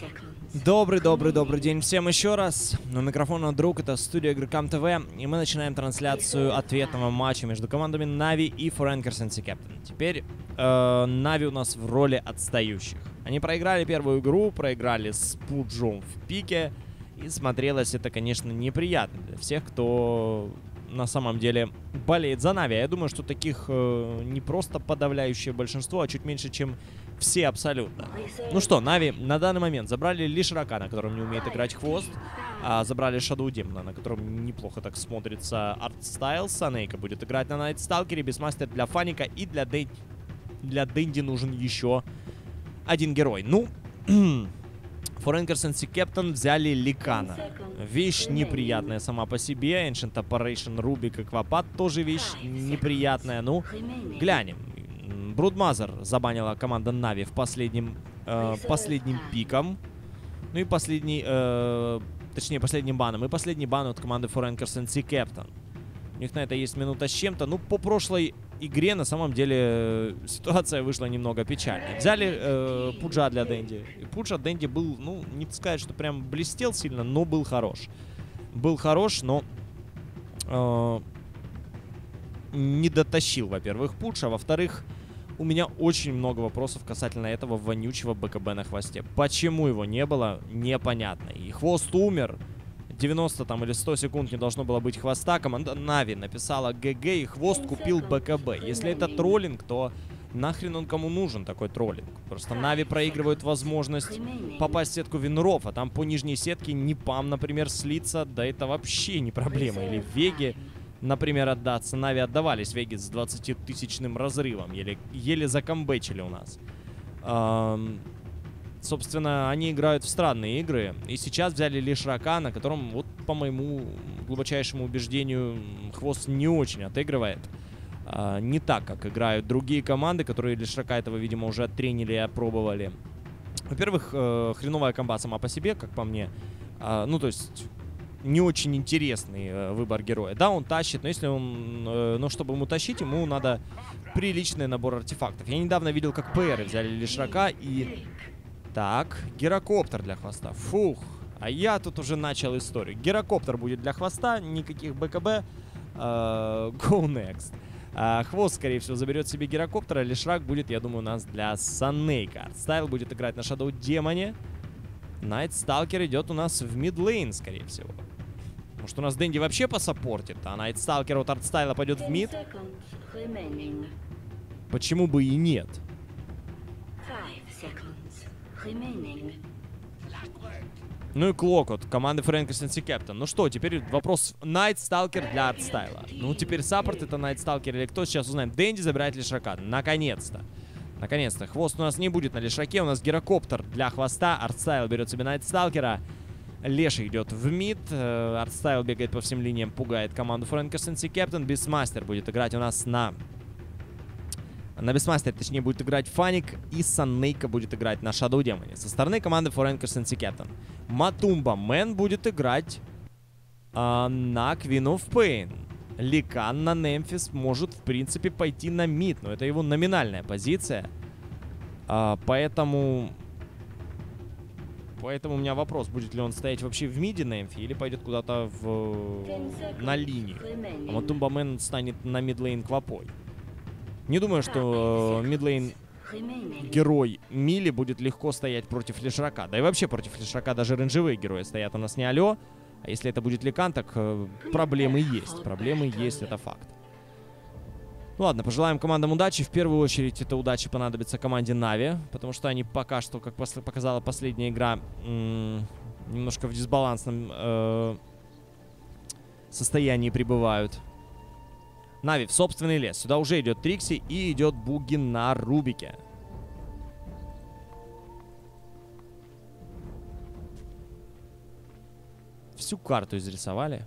Добрый день всем еще раз. У микрофона друг, это студия Игрокам ТВ, и мы начинаем трансляцию ответного матча между командами Нави и Foreigners NC Captain. Теперь Нави у нас в роли отстающих. Они проиграли первую игру, проиграли с Пуджом в пике, и смотрелось это, конечно, неприятно для всех, кто на самом деле болеет за Нави. Я думаю, что таких не просто подавляющее большинство, а чуть меньше, чем все абсолютно. Ну что, Нави на данный момент забрали Лишрака, на котором не умеет играть Хвост. Забрали Shadow Demon, на котором неплохо так смотрится Артстайл. Санейка будет играть на Найтсталкере. Бисмастер для Фаника. И для Дэнди нужен еще один герой. Ну, Foreigners NC Captain взяли Ликана. Вещь неприятная сама по себе. Ancient Operation, Рубик, Аквапад тоже вещь неприятная. Ну, глянем. Брудмазер забанила команда Нави в последним пиком. Ну и последним баном. И последний бан от команды Foreigners NC Captain. У них на это есть минута с чем-то. Ну, по прошлой игре на самом деле ситуация вышла немного печальной. Взяли Пуджа для Дэнди. И Пуджа Дэнди был, ну, не сказать, что прям блестел сильно, но был хорош. Был хорош, но не дотащил, во-первых, Пудж, а во-вторых, у меня очень много вопросов касательно этого вонючего БКБ на хвосте. Почему его не было, непонятно. И Хвост умер. 90 там или 100 секунд не должно было быть хвоста. Команда Нави написала ГГ, и Хвост купил БКБ. Если это троллинг, то нахрен он кому нужен, такой троллинг? Просто Нави проигрывают возможность попасть в сетку Винров, а там по нижней сетке Непам, например, слиться, да это вообще не проблема. Или Веги, например, отдаться. Нави отдавались Веги с 20-тысячным разрывом. Еле закомбэчили у нас. Собственно, они играют в странные игры. И сейчас взяли Лишрака, на котором, вот по моему глубочайшему убеждению, Хвост не очень отыгрывает. Не так, как играют другие команды, которые Лишрака этого, видимо, уже оттренили и опробовали. Во-первых, хреновая комба сама по себе, как по мне. Ну, то есть не очень интересный выбор героя. Да, он тащит, но если он... но чтобы ему тащить, ему надо приличный набор артефактов. Я недавно видел, как ПРы взяли Лишрака и... Так, гирокоптер для Хвоста. Фух, а я тут уже начал историю. Гирокоптер будет для Хвоста, никаких БКБ. Go next. Хвост, скорее всего, заберет себе гирокоптер, а Лишрак будет, я думаю, у нас для Санейка. Артстайл будет играть на Shadow Демоне. Найтсталкер идет у нас в мидлейн, скорее всего. Может, у нас Дэнди вообще посаппортит, а Найтсталкер от Артстайла пойдет в мид? Почему бы и нет? Ну и Клок от команды Foreigners NC Captain. Ну что, теперь вопрос Найтсталкер для Артстайла. Ну теперь саппорт это Найтсталкер или кто? Сейчас узнаем. Дэнди забирает Лишрака. Наконец-то. Наконец-то. Хвост у нас не будет на Лишраке. У нас гирокоптер для Хвоста. Артстайл берет себе Найтсталкера. Леша идет в мид. Артстайл бегает по всем линиям, пугает команду Foreigners NC Captain. Бисмастер будет играть у нас на Бисмастере, точнее, будет играть Фаник, и Санейка будет играть на Shadow Демоне. Со стороны команды Foreigners NC Captain. Матумба Мэн будет играть на Queen of Pain. Ликан на Немфис может, в принципе, пойти на мид, но это его номинальная позиция. Поэтому у меня вопрос, будет ли он стоять вообще в миде Немфи или пойдет куда-то на линию. А Матумба Мэн станет на мидлейн Квапой. Не думаю, что мидлейн герой Мили будет легко стоять против Лишрака. Да и вообще против Лишрака даже рейнджевые герои стоят у нас не алё. А если это будет Ликан, так проблемы есть. Проблемы есть, это факт. Ну ладно, пожелаем командам удачи. В первую очередь это удачи понадобится команде Нави. Потому что они пока что, как показала последняя игра, немножко в дисбалансном состоянии пребывают. Нави в собственный лес. Сюда уже идет Трикси и идет Буги на Рубике. Всю карту изрисовали.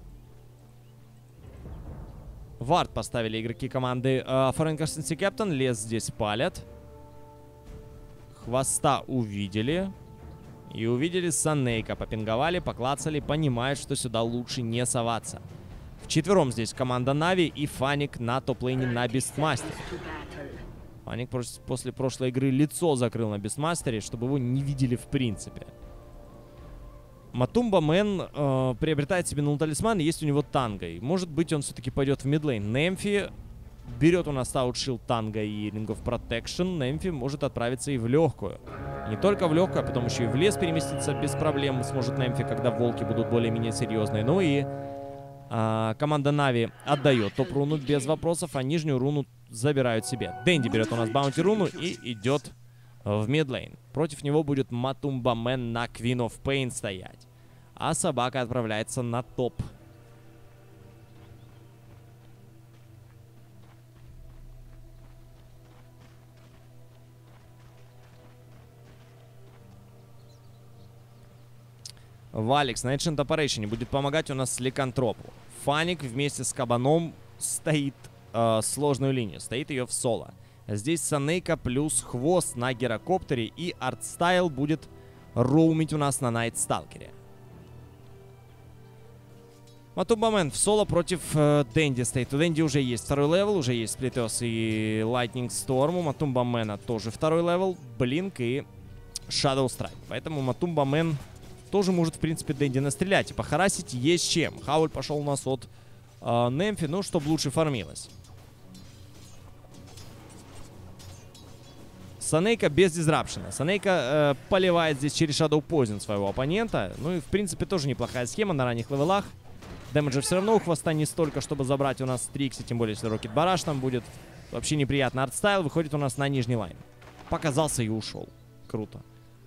Вард поставили игроки команды Foreigners NC Captain. Лес здесь палят. Хвоста увидели. И увидели Санейка. Попинговали, поклацали, понимают, что сюда лучше не соваться. Вчетвером здесь команда Нави и Фаник на топ-лейне на Бистмастере. Фаник после прошлой игры лицо закрыл на Бестмастере, чтобы его не видели в принципе. Матумба Мэн приобретает себе на талисман, есть у него танго. И может быть он все-таки пойдет в мидлейн. Немфи берет у нас аутшилд танго и Ring of Protection. Немфи может отправиться и в легкую. Не только в легкую, а потом еще и в лес переместиться без проблем сможет Немфи, когда волки будут более-менее серьезные. Ну и команда Нави отдает топ-руну без вопросов, а нижнюю руну забирают себе. Дэнди берет у нас баунти руну и идет в мидлейн. Против него будет Матумба Мэн на Queen of Pain стоять. А собака отправляется на топ. Валикс на Ancient Operation будет помогать у нас Ликантропу. Фаник вместе с Кабаном стоит сложную линию. Стоит ее в соло. Здесь Санейка плюс хвост на Герокоптере. И Артстайл будет роумить у нас на Найтсталкере. Матумба Мэн в соло против Дэнди стоит. У Дэнди уже есть второй левел. Уже есть Сплитес и Lightning Storm. У Матумба Мэна тоже второй левел. Блинк и Shadow Strike. Поэтому Матумба Мэн тоже может, в принципе, Дэнди настрелять. И похарасить есть чем. Хауль пошел у нас от Немфи. Ну, чтобы лучше фармилось. Санейка без дизрапшена. Санейка поливает здесь через Shadow Poison своего оппонента. Ну и, в принципе, тоже неплохая схема на ранних левелах. Дэмэджа все равно у хвоста не столько, чтобы забрать у нас Трикси. Тем более, если Рокет Бараш там будет. Вообще неприятно. Артстайл выходит у нас на нижний лайн. Показался и ушел. Круто.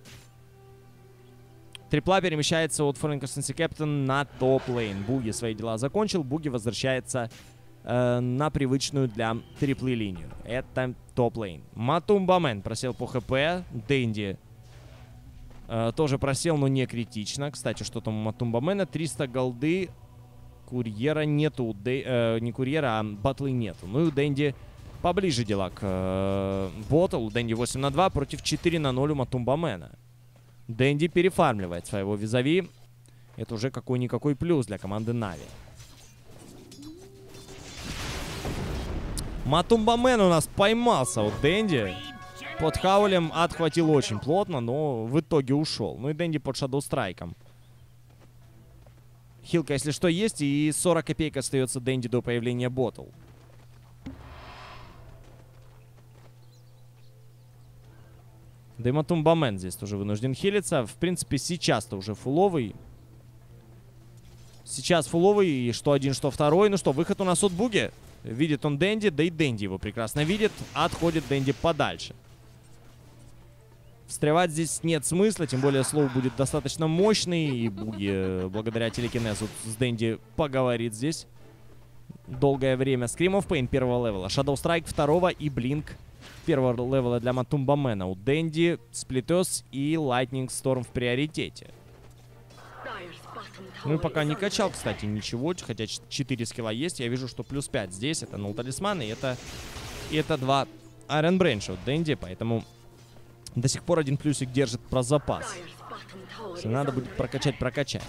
Трипла перемещается от Foreign Constancy Captain на топ-лейн. Буги свои дела закончил. Буги возвращается на привычную для триплы линию. Это топ-лейн. Матумба Мэн просел по хп. Дэнди тоже просел, но не критично. Кстати, что там у Матумба Мэна? 300 голды. Курьера нету. Не курьера, а батлы нету. Ну и у Дэнди поближе дела к боту. У Дэнди 8 на 2 против 4 на 0 у Матумба Мэна. Дэнди перефармливает своего визави. Это уже какой-никакой плюс для команды Нави. Матумба Мэн у нас поймался у Дэнди. Под Хаулем отхватил очень плотно, но в итоге ушел. Ну и Дэнди под Shadow Страйком. Хилка, если что, есть. И 40 копеек остается Дэнди до появления ботл. Да и Матумба Мэн здесь тоже вынужден хилиться. В принципе, сейчас-то уже фуловый. Сейчас фуловый, и что один, что второй. Ну что, выход у нас от Буги. Видит он Дэнди, да и Дэнди его прекрасно видит. Отходит Дэнди подальше. Встревать здесь нет смысла, тем более слоу будет достаточно мощный. И Буги, благодаря телекинезу, с Дэнди поговорит здесь долгое время. Scream of Pain первого левела, Shadow Strike второго и Blink первого левела для Матумба Мэна. У Дэнди Сплитес и Lightning Storm в приоритете. Ну и пока не качал, кстати, ничего, хотя 4 скилла есть. Я вижу, что плюс 5 здесь. Это нул талисман, и это 2 Iron Branch от Дэнди, поэтому до сих пор один плюсик держит про запас. Если надо будет прокачать, прокачать.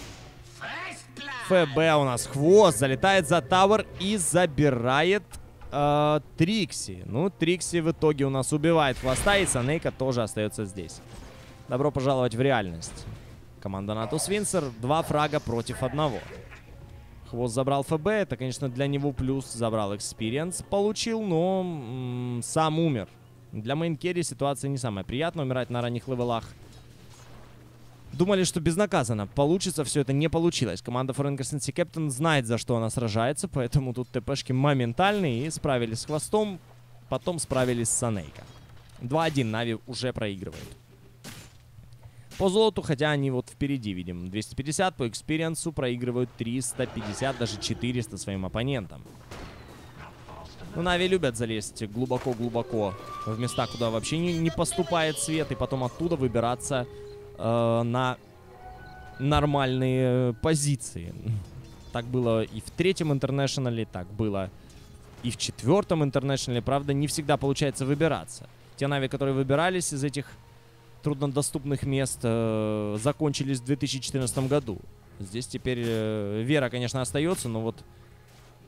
ФБ у нас хвост, залетает за тавер и забирает Трикси. Ну, Трикси в итоге у нас убивает хвоста, и Санейка тоже остается здесь. Добро пожаловать в реальность. Команда Натус Винсер. 2 фрага против 1. Хвост забрал ФБ. Это, конечно, для него плюс. Забрал экспириенс. Получил, но сам умер. Для мейн-керри ситуация не самая приятная. Умирать на ранних левелах. Думали, что безнаказанно получится. Все это не получилось. Команда Foreign Constancy Captain знает, за что она сражается. Поэтому тут ТПшки моментальные. И справились с хвостом. Потом справились с Санейка. 2-1. Нави уже проигрывают. По золоту, хотя они вот впереди, видим, 250, по экспириенсу проигрывают 350, даже 400 своим оппонентам. Ну, Нави любят залезть глубоко-глубоко в места, куда вообще не поступает свет, и потом оттуда выбираться на нормальные позиции. Так было и в 3-м интернешнале, так было и в 4-м интернешнале. Правда, не всегда получается выбираться. Те Нави, которые выбирались из этих труднодоступных мест, закончились в 2014 году. Здесь теперь вера, конечно, остается, но вот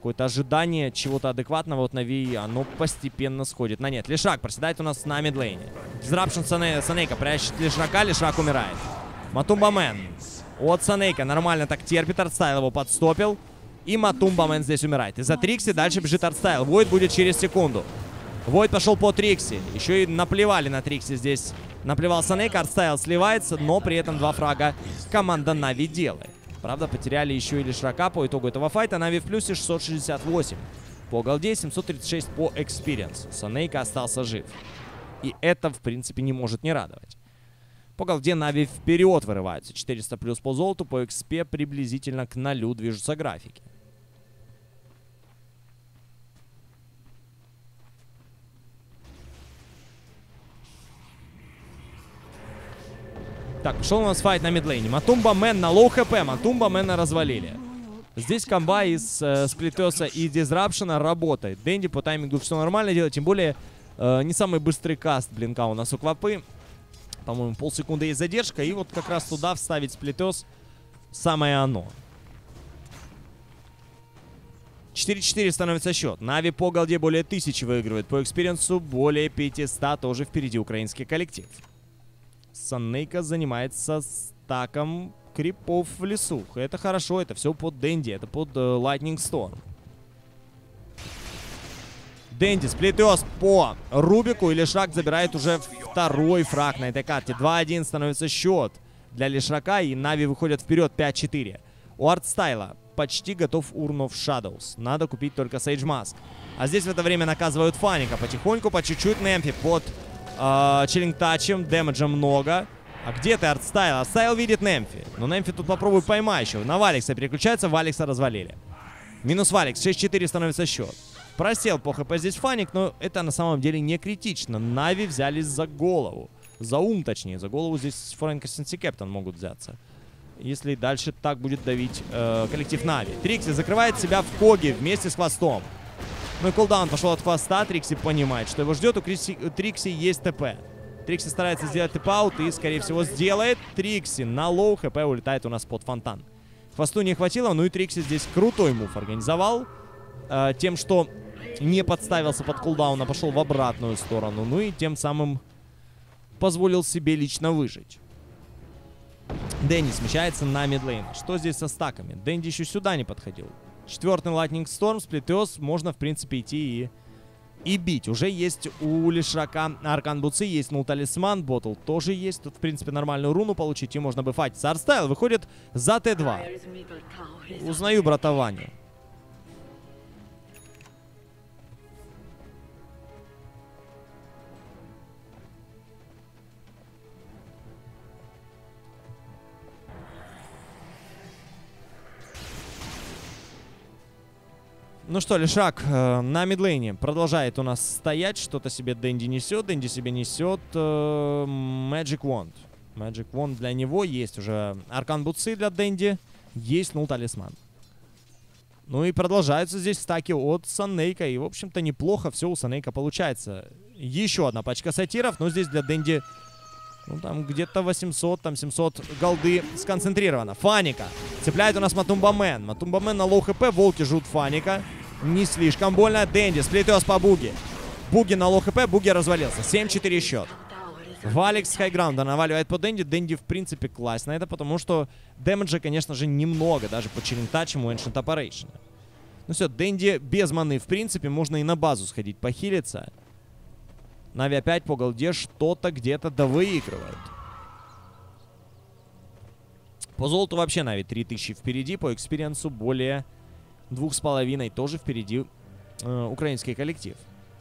Какое-то ожидание чего-то адекватного от Нави, оно постепенно сходит на нет. Лишак проседает у нас на мидлейне. Дизрапшн Санейка прячет Лишака, Лишак умирает. Матумбамен от Санейка нормально так терпит, Артстайл его подстопил. И Матумбамен здесь умирает. Из-за Трикси дальше бежит Артстайл. Войд будет через секунду. Войд пошел по Трикси. Еще и наплевали на Трикси здесь. Наплевал Санейка, Артстайл сливается, но при этом 2 фрага команда Нави делает. Правда, потеряли еще и Лишрака по итогу этого файта. Нави в плюсе 668 по голде, 736 по экспириенс. Санейка остался жив. И это, в принципе, не может не радовать. По голде Нави вперед вырываются. 400 плюс по золоту, по экспе приблизительно к 0 движутся графики. Так, пошел у нас файт на мидлейне. Матумбамен на лоу хп. Матумбамена развалили. Здесь комба из Сплитеса и Дизрапшена работает. Дэнди по таймингу все нормально делает. Тем более, не самый быстрый каст блинка у нас у Квапы. По-моему, полсекунды есть задержка. И вот как раз туда вставить Сплитес самое оно. 4-4 становится счет. Нави по голде более 1000 выигрывает. По экспириенсу более 500. Тоже впереди украинский коллектив. Санейка занимается стаком крипов в лесу. Это хорошо, это все под Дэнди, это под Lightning Storm. Дэнди, сплитёс по Рубику, и Лишак забирает уже 2-й фраг на этой карте. 2-1 становится счет для Лишака, и Нави выходят вперед 5-4. У Артстайла почти готов Urn of Shadows. Надо купить только Sage Mask. А здесь в это время наказывают Фаника. Потихоньку, по чуть-чуть Немфи под чиллинг тачем, дэмэджа много. А где ты, Артстайл? Артстайл видит Немфи. Но Немфи тут попробуй поймай еще. На Валекса переключается, Валекса развалили. Минус Валекс, 6-4 становится счет. Просел по хп здесь Фаник, но это на самом деле не критично. Нави взялись за голову. За ум, точнее. За голову здесь Фрэнкерсон и Кэптон могут взяться. Если дальше так будет давить коллектив Нави. Трикси закрывает себя в Коге вместе с хвостом. Ну и кулдаун пошел от хвоста. Трикси понимает, что его ждет. У Трикси есть ТП. Трикси старается сделать тэп-аут и, скорее всего, сделает. Трикси на лоу хп улетает у нас под фонтан. Хвосту не хватило, ну и Трикси здесь крутой мув организовал. Тем, что не подставился под кулдаун, а пошел в обратную сторону. Ну и тем самым позволил себе лично выжить. Дэнди смещается на мидлейн. Что здесь со стаками? Дэнди еще сюда не подходил. 4-й Lightning Storm, Сплитёс, можно, в принципе, идти и бить. Уже есть у Лишака Аркан Буцы, есть нул талисман, Ботл тоже есть. Тут, в принципе, нормальную руну получить, и можно бы файтиться. Артстайл выходит за Т2. Узнаю брата Ваню. Ну что, Лишак на мидлейне продолжает у нас стоять. Что-то себе Дэнди несет. Дэнди себе несет Magic Wand. Magic Wand для него. Есть уже Аркан Буцы для Дэнди. Есть нул талисман. Ну и продолжаются здесь стаки от Санейка. И, в общем-то, неплохо все у Санейка получается. Еще одна пачка сатиров. Но здесь для Дэнди, ну, там где-то 800, там 700 голды сконцентрировано. Фаника. Цепляет у нас Матумбамен. Матумбамен на лоу хп. Волки жрут Фаника. Не слишком больно. Дэнди. Сплитёс по Буги. Буги на лоу хп. Буги развалился. 7-4 счет. Валекс с хайграунда наваливает по Дэнди. Дэнди, в принципе, классно это, потому что дэмэджа, конечно же, немного. Даже по чиллинг-тачему Ancient Operation. Ну все, Дэнди без маны, в принципе, можно и на базу сходить похилиться. Нави опять по голде что-то где-то довыигрывают. По золоту вообще Нави 3000 впереди. По экспириенсу более 2,5 тоже впереди украинский коллектив.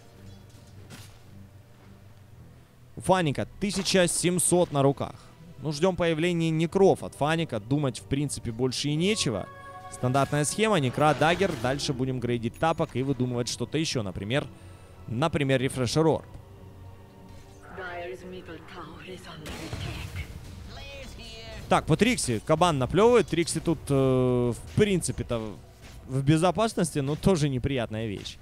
У Фаника 1700 на руках. Ну, ждем появления некров от Фаника. Думать, в принципе, больше и нечего. Стандартная схема. Некра, даггер. Дальше будем грейдить тапок и выдумывать что-то еще. Например, Refresher Orb. Так, по Трикси кабан наплевывает. Трикси тут, в принципе-то, в безопасности, но тоже неприятная вещь.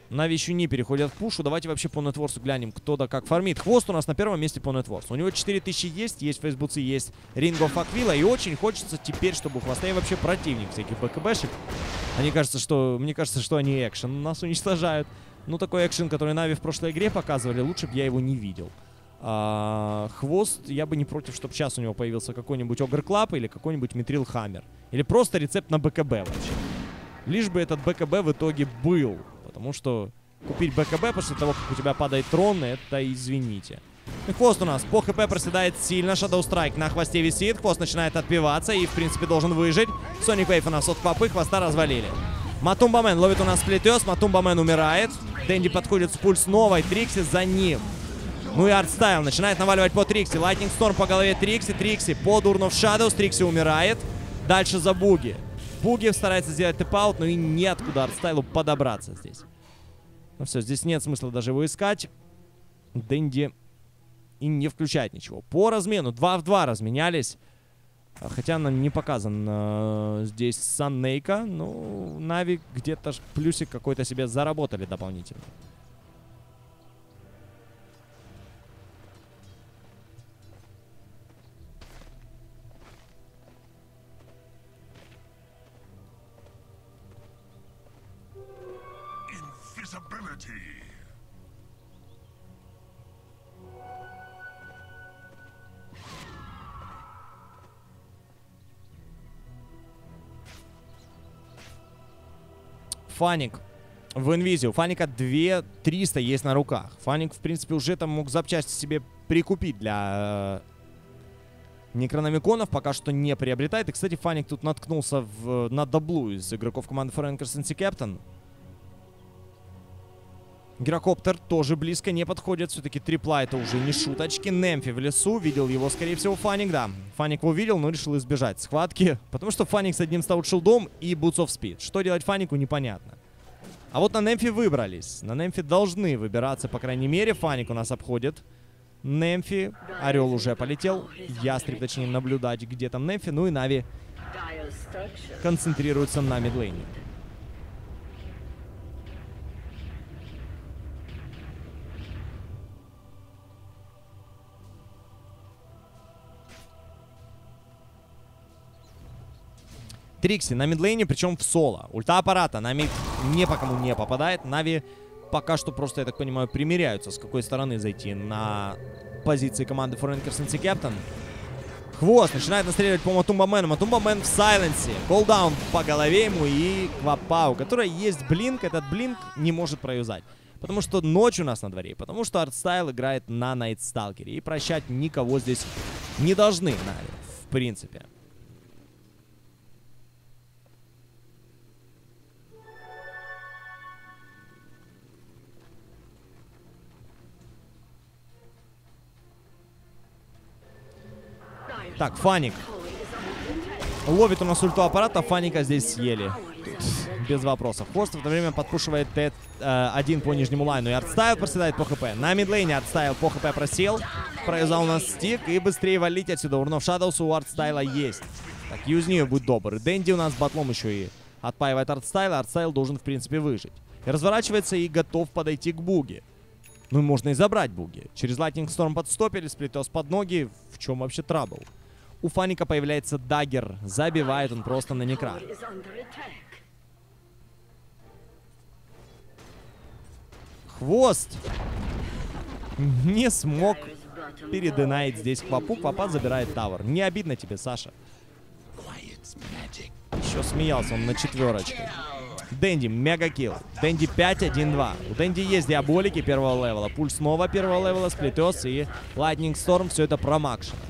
Нави еще не переходят в пушу. Давайте вообще по нетворсу глянем, кто да как фармит. Хвост у нас на первом месте по нетворсу. У него 4000 есть фейсбуцы, есть Ring of Aquila. И очень хочется теперь, чтобы у Хвоста и вообще противник всяких БКБшек. Мне кажется, что они экшен нас уничтожают. Ну, такой экшен, который Нави в прошлой игре показывали, лучше бы я его не видел. Хвост, я бы не против, чтобы сейчас у него появился какой-нибудь Огр Клаб или какой-нибудь Митрил Хаммер. Или просто рецепт на БКБ вообще. Лишь бы этот БКБ в итоге был. Потому что купить БКБ после того, как у тебя падает трон, это извините. И Хвост у нас по ХП проседает сильно. Shadow Strike на хвосте висит. Хвост начинает отбиваться и, в принципе, должен выжить. Sonic Wave у нас от Квапы. Хвоста развалили. Матумбамен ловит у нас сплетёс. Матумбамен умирает. Дэнди подходит с пульс новой. Трикси за ним. Ну и Артстайл начинает наваливать по Трикси. Lightning Storm по голове Трикси. Трикси под Urn of Shadows. Трикси умирает. Дальше за Буги. Буги старается сделать тэп-аут, но и неоткуда Артстайлу подобраться здесь. Ну все, здесь нет смысла даже его искать. Дэнди и не включает ничего. По размену 2 в 2 разменялись. Хотя нам не показан здесь Саннейка. Ну, Нави где-то плюсик какой-то себе заработали дополнительно. Фаник в инвизе. У Фаника 2300 есть на руках. Фаник, в принципе, уже там мог запчасти себе прикупить для Некрономиконов. Пока что не приобретает. И, кстати, Фаник тут наткнулся на даблу из игроков команды Foreign Captain. Гирокоптер тоже близко не подходит. Все-таки трипла это уже не шуточки. Немфи в лесу. Видел его, скорее всего, Фаник, да. Фаник его видел, но решил избежать схватки. Потому что Фаник с одним стаут-шилдом и Boots of Speed. Что делать Фанику, непонятно. А вот на Немфи выбрались. На Немфи должны выбираться, по крайней мере. Фаник у нас обходит Немфи. Орел уже полетел. Ястреб, точнее, наблюдать, где там Немфи. Ну и Нави концентрируются на мидлейне. Трикси на мидлейне, причем в соло. Ульта аппарата на мид ни по кому не попадает. Нави пока что просто, я так понимаю, примеряются, с какой стороны зайти на позиции команды Foreign Captain. Хвост начинает настреливать по Матумбамену. Матумбамен в сайленсе. Колдаун по голове ему и Квапа, у которой есть блинк. Этот блинк не может проюзать. Потому что ночь у нас на дворе. Потому что Артстайл играет на Найтсталкере. И прощать никого здесь не должны Нави, в принципе. Так, Фаник ловит у нас ульту аппарата. Фаника здесь съели. Тут без вопросов. Хвост в это время подпушивает Т1 по нижнему лайну. И Артстайл проседает по хп. На мидлейне Артстайл по хп просел. Провязал у нас стик. И быстрее валить отсюда. Urn of Shadows у Артстайла есть. Так, юзни, будь добр. Дэнди у нас батлом еще и отпаивает Артстайла. Артстайл должен, в принципе, выжить. И разворачивается и готов подойти к Буге. Ну, можно и забрать Буги. Через Lightning Storm подстопили, сплетёс под ноги. В чем вообще трабл? У Фаника появляется даггер. Забивает он просто на Некра. Хвост не смог переденает здесь Квапу. Квапа забирает тавер. Не обидно тебе, Саша? Еще смеялся он на четверочке. Дэнди, мегакилл. Дэнди 5-1-2. У Дэнди есть диаболики первого левела. Пульс снова первого левела, сплетёс и Lightning Storm. Все это промакшено.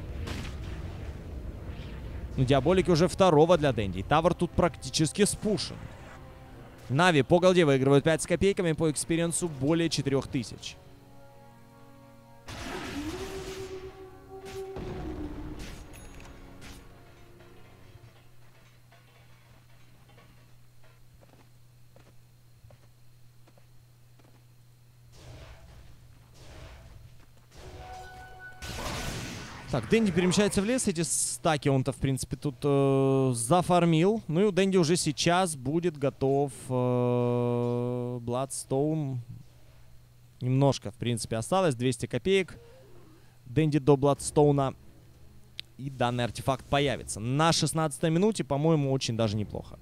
Ну, диаболики уже второго для Дэнди. Тавер тут практически спушен. Нави по голде выигрывают 5 с копейками, по экспириенсу более 4000. Так, Дэнди перемещается в лес. Эти стаки он-то, в принципе, тут зафармил. Ну и у Дэнди уже сейчас будет готов Bloodstone немножко, в принципе, осталось. 200 копеек. Дэнди до Бладстоуна. И данный артефакт появится. На 16-й минуте, по-моему, очень даже неплохо.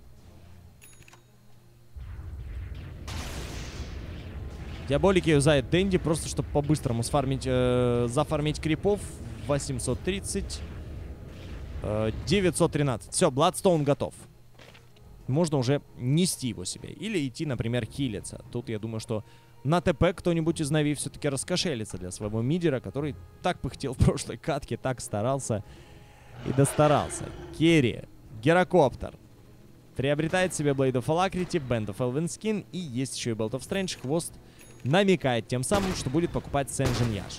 Диаболики юзает Дэнди, просто чтобы по-быстрому сфармить, зафармить крипов. 830. 913. Все, Бладстоун готов. Можно уже нести его себе. Или идти, например, хилиться. Тут я думаю, что на ТП кто-нибудь из Нави все-таки раскошелится для своего мидера, который так пыхтел в прошлой катке, так старался и достарался. Керри, Герокоптер. Приобретает себе Blade of Alacrity, Band of Elven Skin и есть еще и Belt of Strange. Хвост намекает тем самым, что будет покупать Сен-Джин Яши.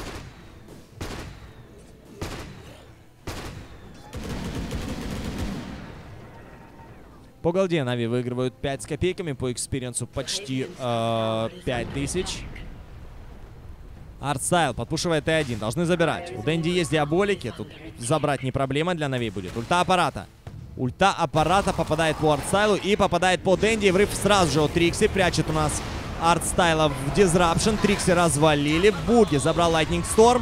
По голде Нави выигрывают 5 с копейками, по экспириенсу почти 5000. Артстайл подпушивает Т1, должны забирать. У Дэнди есть диаболики, тут забрать не проблема для Нави будет. Ульта аппарата. Ульта аппарата попадает по Артстайлу и попадает по Дэнди. Врыв сразу же от Трикси, прячет у нас Артстайла в Disruption. Трикси развалили. Буги забрал Lightning Storm.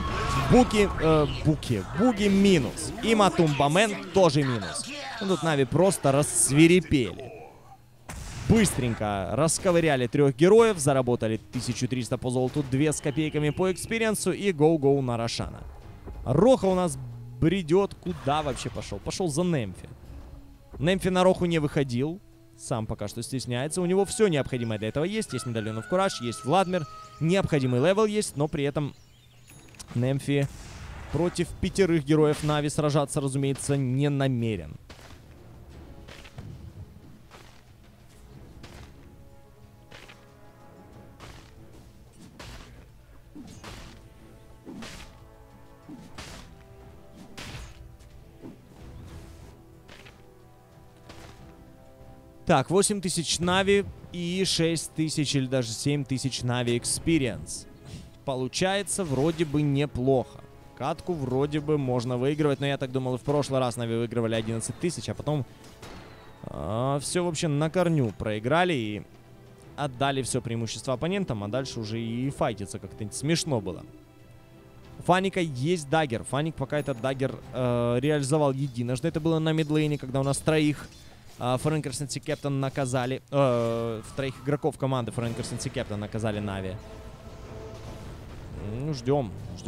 Буги минус. И Матумбамен тоже минус. Ну, тут Нави просто рассвирепели. Быстренько расковыряли 3 героев. Заработали 1300 по золоту, 2 с копейками по экспириенсу. И гоу-гоу на Рошана. Роха у нас бредет. Куда вообще пошел? Пошел за Немфи. Немфи на Роху не выходил. Сам пока что стесняется. У него все необходимое для этого есть. Есть медальонов Кураж, есть Владмир. Необходимый левел есть, но при этом Немфи против 5 героев Нави сражаться, разумеется, не намерен. Так, 8000 Нави и 6000 или даже 7000 Нави Experience. Получается вроде бы неплохо. Катку вроде бы можно выигрывать, но я так думал, и в прошлый раз Нави выигрывали 11 тысяч, а потом все вообще на корню проиграли и отдали все преимущество оппонентам, а дальше уже и файтиться как-то смешно было. У Фаника есть даггер. Фаник пока этот даггер реализовал единожды. Это было на мидлейне, когда у нас троих Фрэнкерсон и Кэптон наказали. Троих игроков команды Фрэнкерсон и Кэптон наказали Нави. Ну, ждем.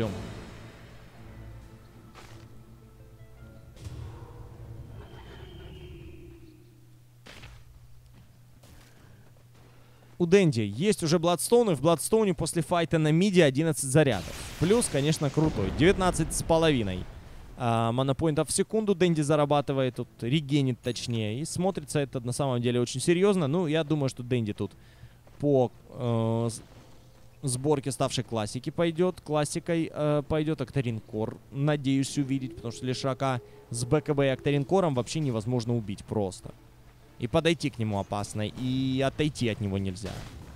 У Дэнди есть уже Бладстоун, и в Бладстоуне после файта на миде 11 зарядов. Плюс, конечно, крутой. 19,5 монопоинтов в секунду Дэнди зарабатывает, тут регенит точнее. И смотрится это на самом деле очень серьезно. Ну, я думаю, что Дэнди тут по сборке ставшей классики пойдет. Классикой пойдет Octarine Core. Надеюсь увидеть, потому что Лишака с БКБ и Octarine Core'ом вообще невозможно убить просто. И подойти к нему опасно, и отойти от него нельзя.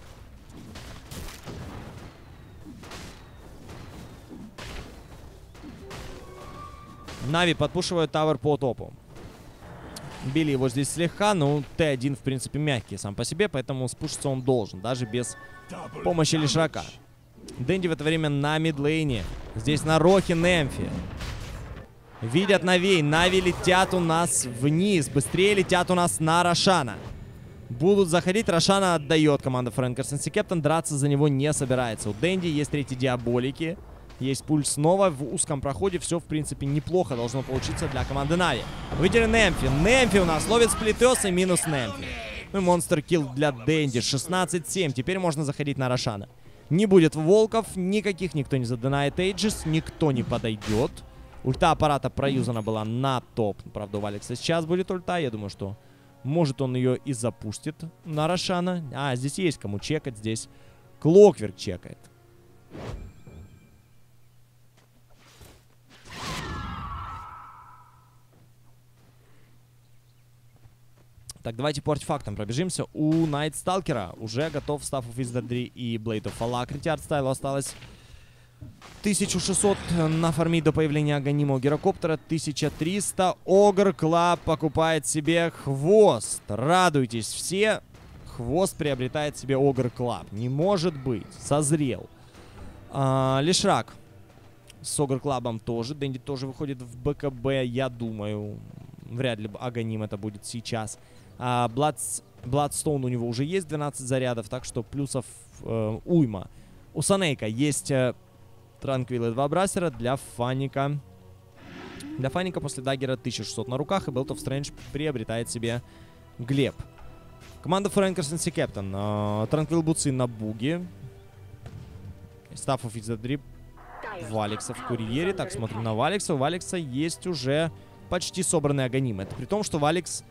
Нави подпушивают тавер по топу. Били его здесь слегка, но Т1, в принципе, мягкий сам по себе, поэтому спушиться он должен, даже без помощи Лишака. Дэнди в это время на мидлейне. Здесь на Рохе Немфи. Видят Нави. Нави летят у нас вниз. Быстрее летят у нас на Рошана. Будут заходить. Рошана отдает команда Фрэнкерсон и Кэптон. Драться за него не собирается. У Дэнди есть 3 диаболики. Есть пульс снова. В узком проходе все, в принципе, неплохо должно получиться для команды Нави. Выделили Немфи. Немфи у нас ловит сплитес и минус Немфи. Ну и монстр килл для Дэнди. 16-7. Теперь можно заходить на Рошана. Не будет волков. Никаких никто не задонает эйджес. Никто не подойдет. Ульта аппарата проюзана была на топ. Правда, у Алекса сейчас будет ульта. Я думаю, что может он ее и запустит на Рошана. А, здесь есть кому чекать. Здесь Клокверк чекает. Так, давайте по артефактам пробежимся. У Найтсталкера уже готов Staff of Wizardry и Blade of Alacrity. Артстайлу осталось 1600 нафармить до появления Аганима у Герокоптера. 1300. Огр Клаб покупает себе хвост. Радуйтесь все. Хвост приобретает себе Огр Клаб. Не может быть. Созрел. Лишрак с Огр Клабом тоже. Дэнди тоже выходит в БКБ, я думаю. Вряд ли Аганим это будет сейчас. Бладстоун у него уже есть 12 зарядов, так что плюсов уйма. У Санейка есть Транквил и 2 брасера для Фаника. Для Фаника после даггера 1600 на руках, и Belt of Strange приобретает себе Глеб. Команда Фрэнкерсон Си Кэптон. Транквил Буци на Буге. Staff of the Drip. Валекса в Курьере. Так, смотрим на Валекса. У Валекса есть уже почти собранный Аганим. Это при том, что Валекс...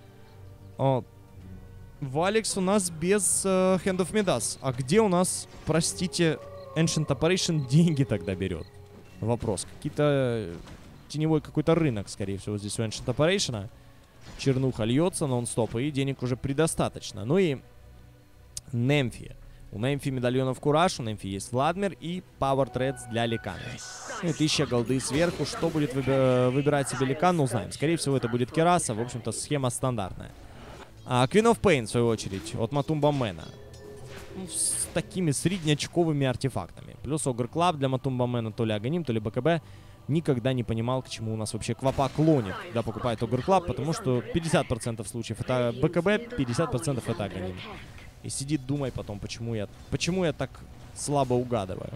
Валекс у нас без Hand of Midas. А где у нас, простите, Ancient Operation деньги тогда берет? Вопрос. Какие-то... Теневой какой-то рынок, скорее всего, здесь у Ancient Operation. Чернуха льется нон-стоп, и денег уже предостаточно. Ну и Немфи. У Немфи медальонов Кураж, у Немфи есть Владмир и Power Threads для Ликана. Ну и 1000 голды сверху. Что будет выбирать себе Ликан, ну узнаем. Скорее всего, это будет Кераса. В общем-то, схема стандартная. Queen of Pain, в свою очередь, от Матумба Мэна. Ну, с такими среднячковыми артефактами. Плюс Огр Клаб для Матумба Мэна, то ли Аганим, то ли БКБ. Никогда не понимал, к чему у нас вообще Квапа клонит, когда покупает Огр Клаб, потому что 50% случаев это БКБ, 50% это Аганим. И сидит, думай потом, почему я так слабо угадываю.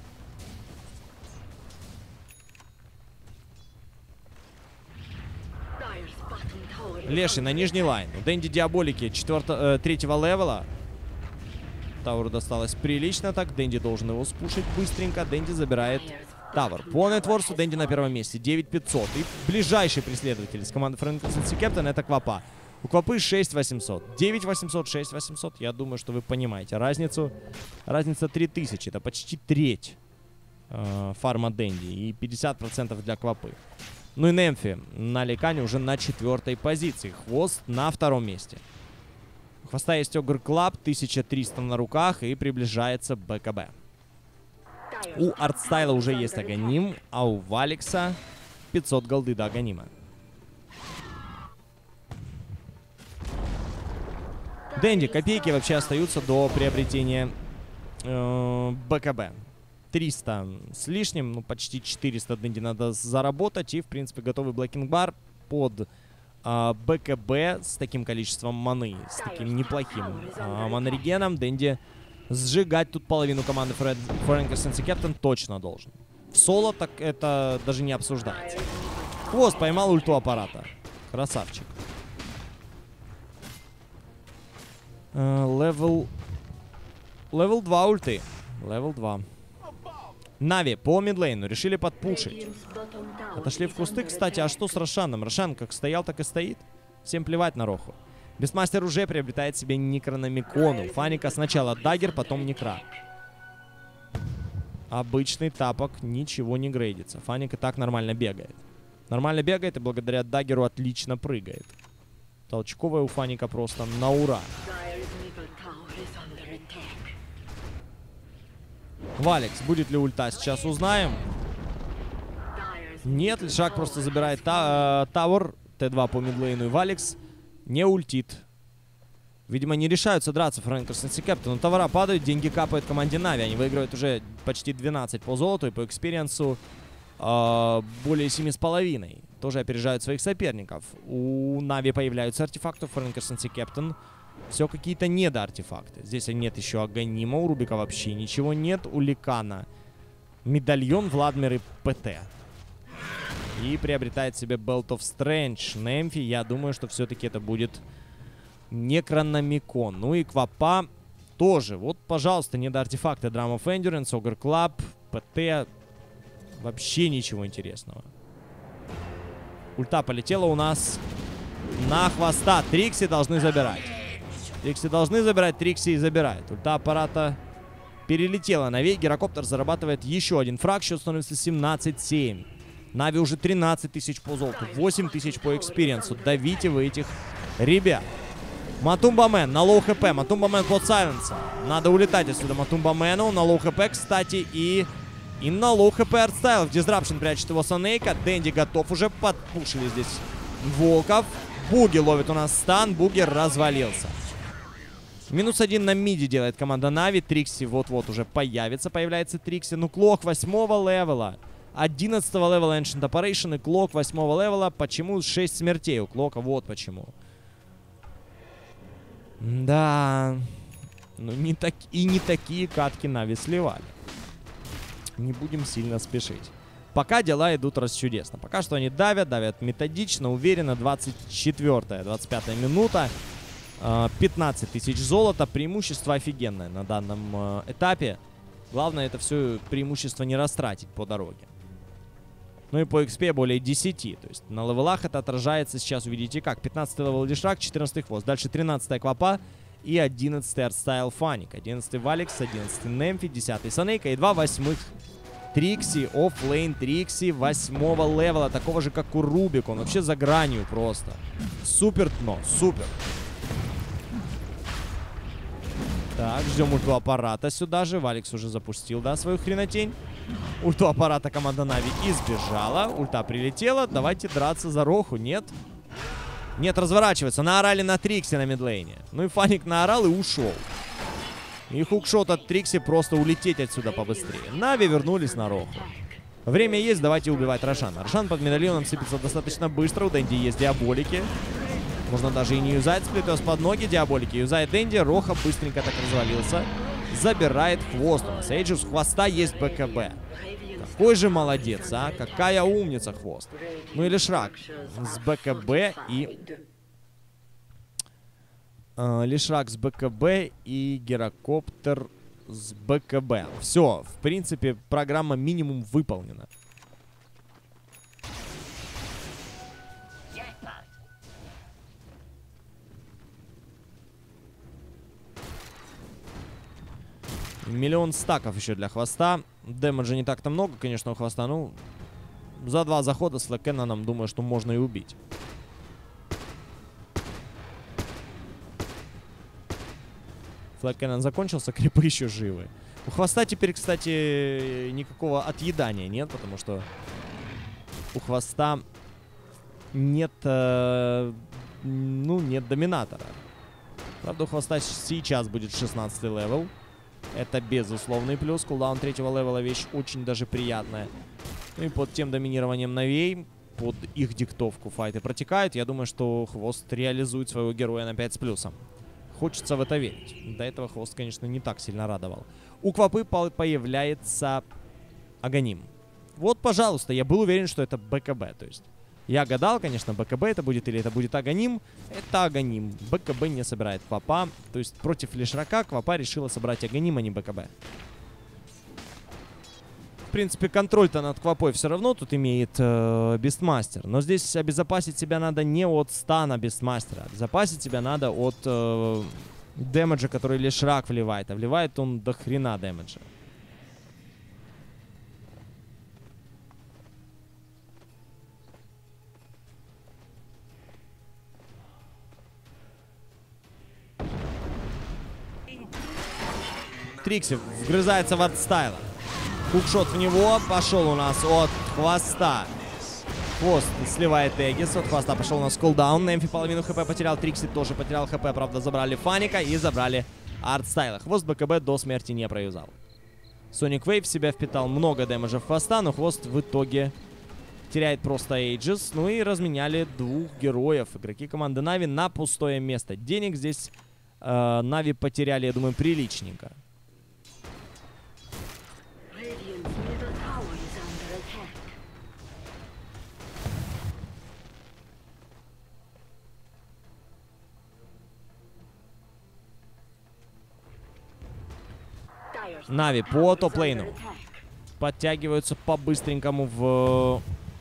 Леший на нижний лайн. У Дэнди Диаболики 3-го левела. Тауру досталось прилично так. Дэнди должен его спушить быстренько. Дэнди забирает Тавр. По нетворсу Дэнди на первом месте. 9500. И ближайший преследователь из команды Фрэнкерсон Си Кэптон это Квапа. У Квапы 6800. 9800, 6800. Я думаю, что вы понимаете разницу. Разница 3000. Это почти треть фарма Дэнди. И 50% для Квапы. Ну и Немфи на Ликане уже на 4-й позиции. Хвост на 2-м месте. У Хвоста есть Огр Клаб. 1300 на руках. И приближается БКБ. У Артстайла уже есть Аганим, а у Валекса 500 голды до Аганима. Дэнди, копейки вообще остаются до приобретения БКБ. 300 с лишним, ну почти 400 Дэнди надо заработать. И, в принципе, готовый блокинг-бар под БКБ с таким количеством маны, с таким неплохим манорегеном. Дэнди сжигать тут половину команды Фрэнкерсон Си Кэптон точно должен. В соло так это даже не обсуждается. Хвост поймал ульту аппарата. Красавчик. Левел 2 ульты. Левел 2. Нави по мидлейну решили подпушить. Отошли в кусты, кстати. А что с Рошаном? Рошан как стоял, так и стоит. Всем плевать на Роху. Бестмастер уже приобретает себе Некрономикону. Фаника сначала даггер, потом Некра. Обычный тапок ничего не грейдится. Фаник и так нормально бегает. Нормально бегает и благодаря даггеру отлично прыгает. Толчковая у Фаника просто на ура. Валекс, будет ли ульта, сейчас узнаем. Нет, Лишак просто забирает Тавр. Т2 по мидлейну и Валекс не ультит. Видимо, не решаются драться Фрэнкерсон Си Кэптон. Но товара падают, деньги капают команде Нави. Они выигрывают уже почти 12 по золоту и по экспириенсу более 7,5. Тоже опережают своих соперников. У Нави появляются артефакты. Фрэнкерсон Си Кэптон все какие-то недоартефакты. Здесь нет еще Аганима. У Рубика вообще ничего нет. У Ликана медальон, Владмир и ПТ. И приобретает себе Belt of Strange. Немфи, я думаю, что все-таки это будет Некрономикон. Ну и Квапа тоже. Вот, пожалуйста, недоартефакты. Drum of Endurance, Ogre Club, ПТ. Вообще ничего интересного. Ульта полетела у нас на Хвоста. Трикси должны забирать. Трикси должны забирать, Трикси и забирает. Ульта аппарата перелетела на вей. Гирокоптер зарабатывает еще один фраг. Счет становится 17-7. Нави уже 13 тысяч по золоту, 8 тысяч по экспириенсу. Давите вы этих ребят. Матумбамен на лоу хп. Матумбамен под сайленсом. Надо улетать отсюда Матумбамену. На лоу хп, кстати, и на лоу хп Артстайл. В Дизрапшн прячет его Санейка. Дэнди готов уже. Подпушили здесь Волков. Буги ловит у нас стан. Буги развалился. -1 на миде делает команда Нави. Трикси вот-вот уже появится Трикси. Ну, Клок 8-го левела. 11-го левела Ancient Operation и Клок 8-го левела. Почему 6 смертей у Клока? Вот почему. Да. Ну, не такие катки Нави сливали. Не будем сильно спешить. Пока дела идут расчудесно. Пока что они давят методично, уверенно. 24-я, 25-я минута. 15 тысяч золота. Преимущество офигенное на данном этапе. Главное это все преимущество не растратить по дороге. Ну и по XP более 10. То есть на левелах это отражается. Сейчас увидите как. 15 левел Лишрак, 14 хвост. Дальше 13 Квапа и 11 Артстайл Фаник. 11 Валикс, 11 Немфи, 10 Санейка и 2 8-х Трикси. Оффлейн Трикси 8-го левела. Такого же как у Рубик. Он вообще за гранью просто. Супер дно. Супер. Так, ждем ульту аппарата сюда же. Валикс уже запустил, да, свою хренотень. Ульту аппарата команда Нави избежала. Ульта прилетела. Давайте драться за Роху. Нет. Нет, разворачиваться. Наорали на Трикси на мидлейне. Ну и Фаник наорал и ушел. И хукшот от Трикси просто улететь отсюда побыстрее. Нави вернулись на Роху. Время есть, давайте убивать Рошана. Рошан под медальоном сыпется достаточно быстро. У Дэнди есть диаболики. Можно даже и не юзать сплитос под ноги. Диаболики юзает Дэнди. Роха быстренько так развалился. Забирает хвост. У нас Эйджи с хвоста есть БКБ. Какой же молодец, а? Какая умница хвост. Ну или Шрак с БКБ и... Лишрак с БКБ и Герокоптер с БКБ. Все, в принципе, программа минимум выполнена. Миллион стаков еще для хвоста. Дэмэджа не так-то много, конечно, у хвоста. Ну, за 2 захода с Флэкэноном, думаю, что можно и убить. Флэкэнон закончился, крипы еще живы. У хвоста теперь, кстати, никакого отъедания нет, потому что у хвоста нет, нет доминатора. Правда, у хвоста сейчас будет 16-й левел. Это безусловный плюс. Кулдаун 3-го левела вещь очень даже приятная. Ну и под тем доминированием Навей, под их диктовку файты протекают. Я думаю, что Хвост реализует своего героя на 5 с плюсом. Хочется в это верить. До этого Хвост, конечно, не так сильно радовал. У Квапы появляется Аганим. Вот, пожалуйста, я был уверен, что это БКБ. То есть я гадал, конечно, БКБ это будет или это будет Аганим. Это Аганим. БКБ не собирает Квапа. То есть против Лишрака Квапа решила собрать Аганим, а не БКБ. В принципе, контроль-то над Квапой все равно тут имеет Бестмастер. Но здесь обезопасить себя надо не от стана Бестмастера. Обезопасить себя надо от дэмэджа, который Лишрак вливает. А вливает он до хрена дэмэджа. Трикси вгрызается в артстайла. Хукшот в него. Пошел у нас от хвоста. Хвост сливает Эггис. От хвоста пошел у нас кулдаун. Немфи половину хп потерял. Трикси тоже потерял хп. Правда, забрали Фаника и забрали артстайла. Хвост БКБ до смерти не проюзал. Соник Вейв в себя впитал много дэмэджа в хвоста, но хвост в итоге теряет просто Эйджис. Ну и разменяли 2 героев. Игроки команды Нави на пустое место. Денег здесь Нави потеряли, я думаю, приличненько. Нави по топ-лейну подтягиваются по-быстренькому в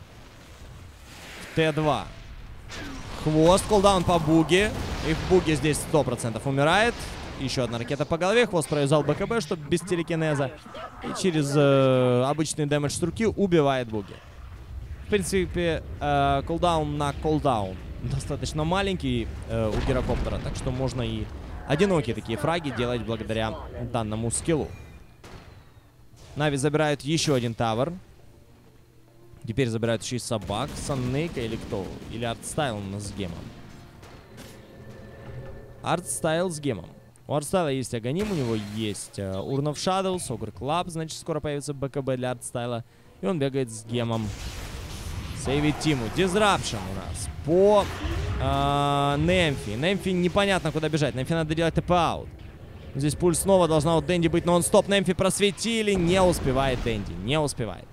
Т2. Хвост, кулдаун по буге. И в буге здесь 100% умирает. Еще одна ракета по голове. Хвост проюзал БКБ, чтобы без телекинеза. И через обычный дэмэдж с руки убивает буги. В принципе, кулдаун на кулдаун достаточно маленький у Герокоптера. Так что можно и одинокие такие фраги делать благодаря данному скиллу. Нави забирают еще один тавер. Теперь забирают еще и собак. Саннейка или кто? Или Артстайл у нас с гемом? Артстайл с гемом. У Артстайла есть Аганим, у него есть Urn of Shadows, Ogre Club, значит, скоро появится БКБ для Артстайла. И он бегает с гемом. Сейвит Тиму. Disruption у нас по Немфи. Немфи непонятно, куда бежать. Немфи надо делать ТП-аут. Здесь пульс снова должна у Дэнди быть нон-стоп. Немфи просветили. Не успевает Дэнди. Не успевает.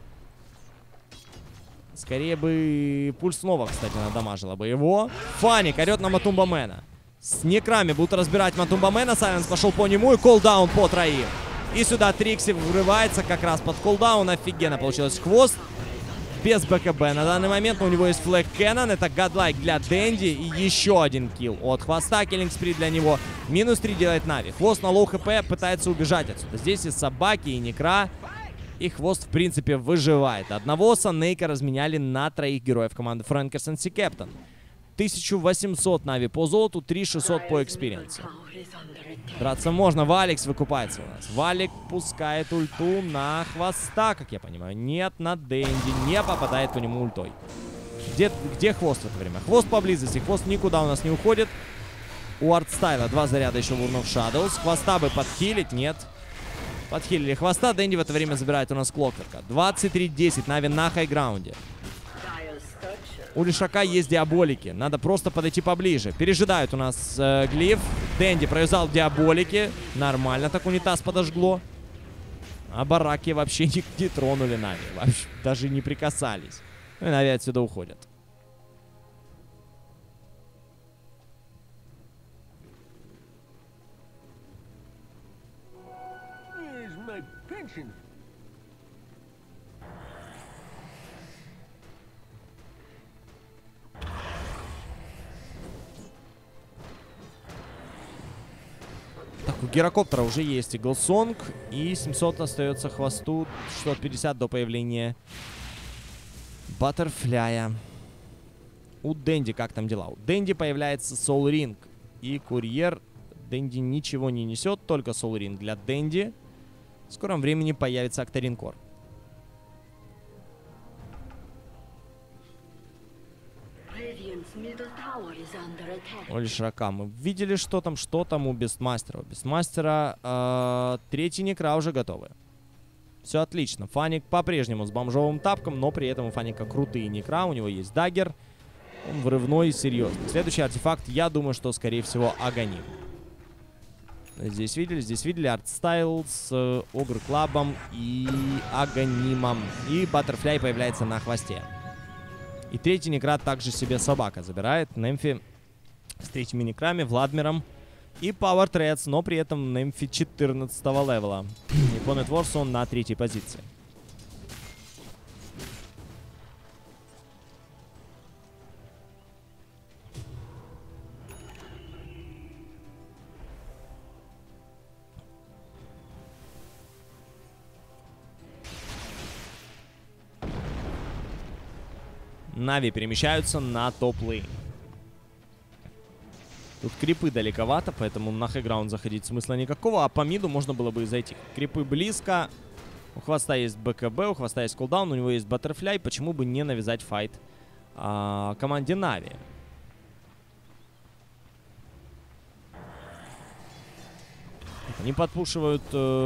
Скорее бы пульс снова, кстати, надамажила бы его. Фаник орет на Матумбамена. С некрами будут разбирать Матумбамена. Сайленс пошел по нему и колдаун по троим. И сюда Трикси врывается как раз под колдаун. Офигенно получилось. Хвост без БКБ на данный момент. Но у него есть флэг Кэннон. Это гадлайк для Дэнди. И еще один килл от Хвоста. Киллинг сприт для него. Минус 3 делает Нави. Хвост на лоу хп пытается убежать отсюда. Здесь и собаки, и Некра. И Хвост, в принципе, выживает. Одного Санейка разменяли на 3 героев команды Фрэнкерс и Кэптон. 1800 Нави по золоту, 3600 по экспириенсу. Драться можно. Валикс выкупается у нас. Валик пускает ульту на Хвоста, как я понимаю. Нет, на Дэнди. Не попадает по нему ультой. Где Хвост в это время? Хвост поблизости. Хвост никуда у нас не уходит. У Артстайла 2 заряда еще в Urn of Shadows. Хвоста бы подхилить. Нет. Подхилили Хвоста. Дэнди в это время забирает у нас Клокверка. 23-10. Нави на хайграунде. У Лишака есть диаболики. Надо просто подойти поближе. Пережидают у нас глиф. Дэнди провязал диаболики. Нормально так унитаз подожгло. А бараки вообще не тронули Нави. Вообще даже не прикасались. Ну и Нави отсюда уходят. Так, у Гирокоптера уже есть Иглсонг. И 700 остается Хвосту. 650 до появления Баттерфляя. У Дэнди как там дела? У Дэнди появляется Soul Ring и Курьер. Дэнди ничего не несет, только Soul Ring для Дэнди. В скором времени появится Octarine Core. Оли Шрака. Мы видели, что там у Бестмастера. У Бестмастера третий Некра уже готовы. Все отлично. Фаник по-прежнему с бомжовым тапком, но при этом у Фаника крутые Некра. У него есть даггер. Он врывной и серьезный. Следующий артефакт, я думаю, что, скорее всего, Аганим. Здесь видели Артстайл с Огр Клабом и Аганимом. И Баттерфляй появляется на Хвосте. И третий Некра также себе собака забирает. Немфи с третьими Некрами, Владмиром и Пауэр Тредс, но при этом Немфи 14 левела. И Planet Wars он на 3-й позиции. Нави перемещаются на топ-лейн. Тут крипы далековато, поэтому на хайграунд заходить смысла никакого, а по миду можно было бы и зайти. Крипы близко. У Хвоста есть БКБ, у Хвоста есть кулдаун, у него есть Баттерфляй. Почему бы не навязать файт команде Нави? Они подпушивают...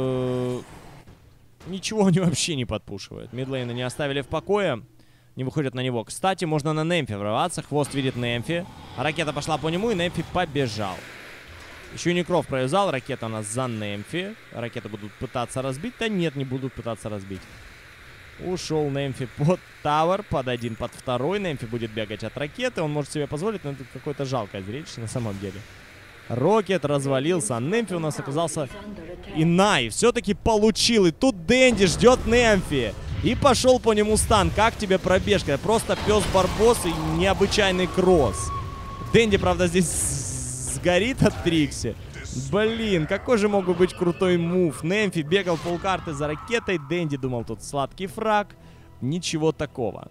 Ничего они вообще не подпушивают. Мидлейна не оставили в покое. Не выходят на него. Кстати, можно на Немфи врываться. Хвост видит Немфи. Ракета пошла по нему, и Немфи побежал. Еще и Некров провязал. Ракета у нас за Немфи. Ракеты будут пытаться разбить. Да нет, не будут пытаться разбить. Ушел Немфи под Тауэр. Под 1, под 2. Немфи будет бегать от ракеты. Он может себе позволить, но это какое-то жалкое зрелище на самом деле. Рокет развалился. А Немфи у нас оказался... И Най все-таки получил. И тут Дэнди ждет Немфи. И пошел по нему стан. Как тебе пробежка? Просто пес Барбос и необычайный кросс. Дэнди, правда, здесь сгорит от Трикси. Блин, какой же мог бы быть крутой мув. Немфи бегал полкарты за ракетой. Дэнди думал, тут сладкий фраг. Ничего такого.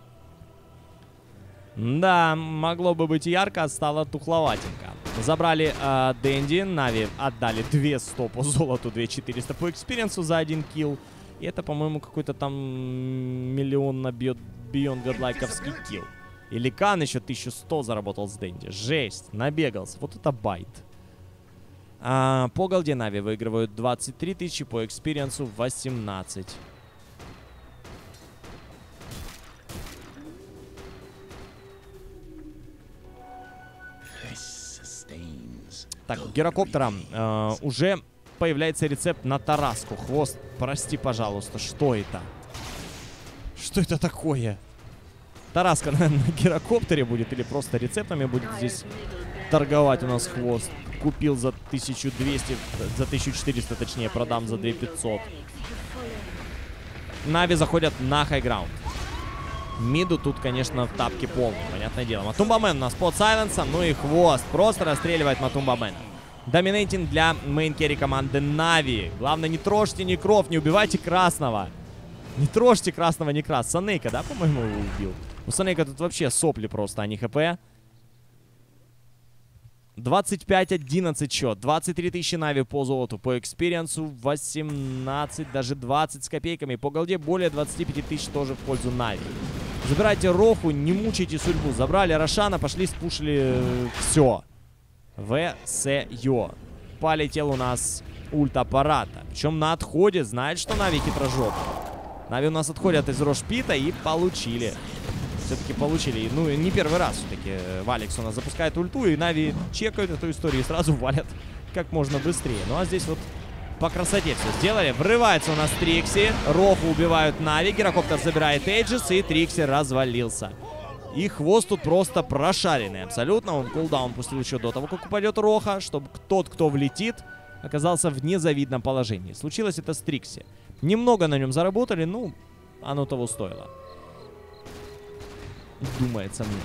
Да, могло бы быть ярко, а стало тухловатенько. Забрали Дэнди. Нави отдали 200 по золоту, 2400 по экспириенсу за 1 килл. И это, по-моему, какой-то там миллион на Beyond Godlike'овский килл. И Ликан еще 1100 заработал с Дэнди. Жесть, набегался. Вот это байт. По голде Нави выигрывают 23 тысячи, по экспириенсу 18. Так, у Гирокоптера уже появляется рецепт на Тараску. Хвост, прости, пожалуйста, что это? Что это такое? Тараска на Гирокоптере будет или просто рецептами будет здесь торговать у нас Хвост? Купил за 1200, за 1400, точнее, продам за 2500. Нави заходят на хайграунд. Миду тут, конечно, в тапке полный, понятное дело. Матумбамен у нас под сайленсом, ну и Хвост просто расстреливает Матумбамен. Доминейтинг для мейн-керри команды Нави. Главное, не трожьте Некров, не убивайте красного. Не трожьте красного Некра. Санейка, да, по-моему, его убил? У Санейка тут вообще сопли просто, а не ХП. 25-11 счет. 23 тысячи Нави по золоту. По экспириенсу 18, даже 20 с копейками. По голде более 25 тысяч тоже в пользу Нави. Забирайте Роху, не мучайте судьбу. Забрали Рошана, пошли, спушили все. ВСЙО. Полетел у нас ульт аппарата. Причем на отходе знает, что Нави хитрожопы. Нави у нас отходят из Рошпита и получили. Все-таки получили. Ну, не первый раз все-таки Валекс у нас запускает ульту, и Нави чекают эту историю и сразу валят как можно быстрее. Ну, а здесь вот по красоте все сделали. Врывается у нас Трикси. Роху убивают Нави. Гирокоптер забирает Эйджис, и Трикси развалился. И Хвост тут просто прошаренный абсолютно. Он кулдаун пустил еще до того, как упадет Роха, чтобы тот, кто влетит, оказался в незавидном положении. Случилось это с Трикси. Немного на нем заработали, ну, оно того стоило. Думается мне.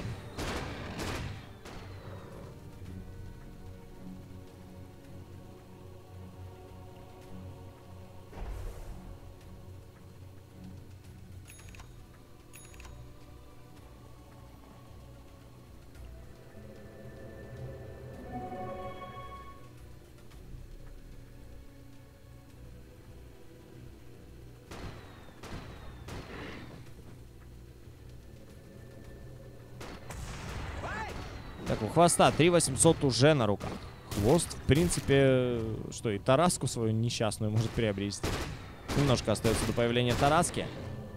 Так, у Хвоста 3800 уже на руках. Хвост, в принципе, что, и Тараску свою несчастную может приобрести. Немножко остается до появления Тараски.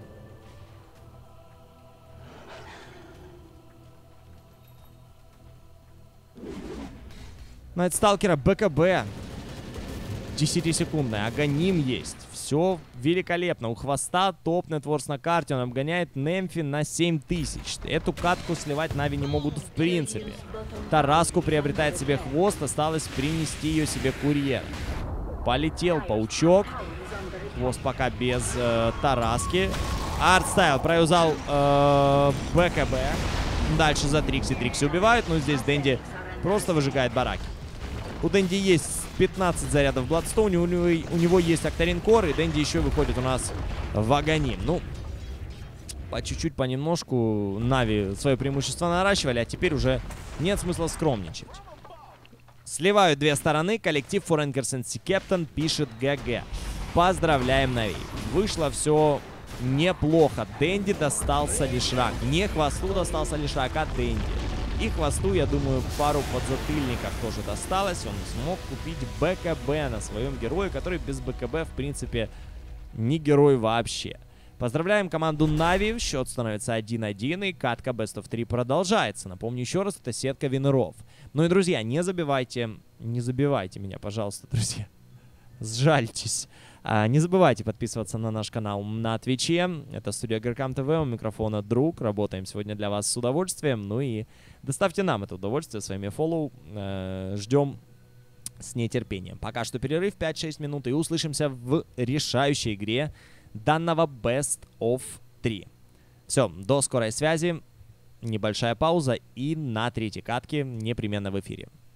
Найтсталкера БКБ 10-секундная. Агоним есть. Все великолепно. У Хвоста топ нетворс на карте. Он обгоняет Немфи на 7000. Эту катку сливать Нави не могут в принципе. Тараску приобретает себе Хвост. Осталось принести ее себе курьер. Полетел паучок. Хвост пока без Тараски. Артстайл проюзал БКБ. Дальше за Трикси. Трикси убивают. Но здесь Дэнди просто выжигает бараки. У Дэнди есть 15 зарядов в Бладстоуне, у него есть Октарин Кор, и Дэнди еще выходит у нас в Агоним. Ну, по чуть-чуть, понемножку Нави свое преимущество наращивали, а теперь уже нет смысла скромничать. Сливают две стороны, коллектив Foreign Captain пишет ГГ. Поздравляем, Нави. Вышло все неплохо. Дэнди достался Лишрак. Не Хвосту достался Лишрак, а Дэнди. И Хвосту, я думаю, пару подзатыльников тоже досталось. Он смог купить БКБ на своем герое, который без БКБ, в принципе, не герой вообще. Поздравляем команду Нави. Счет становится 1-1, и катка Best of 3 продолжается. Напомню еще раз, это сетка винеров. Ну и, друзья, не забивайте меня, пожалуйста, друзья. Сжальтесь. Не забывайте подписываться на наш канал на Твиче. Это студия Игрокам ТВ, у микрофона Друг. Работаем сегодня для вас с удовольствием. Ну и доставьте нам это удовольствие своими фоллоу. Ждем с нетерпением. Пока что перерыв 5-6 минут, и услышимся в решающей игре данного Best of 3. Все, до скорой связи. Небольшая пауза, и на третьей катке непременно в эфире.